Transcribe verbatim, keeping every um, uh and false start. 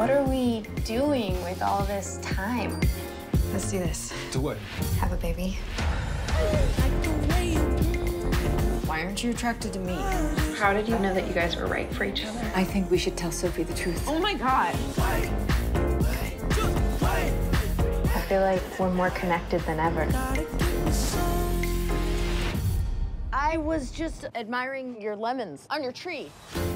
What are we doing with all this time? Let's do this. Do what? Have a baby. Why aren't you attracted to me? How did you know that you guys were right for each other? I think we should tell Sophie the truth. Oh my God. I feel like we're more connected than ever. I was just admiring your lemons on your tree.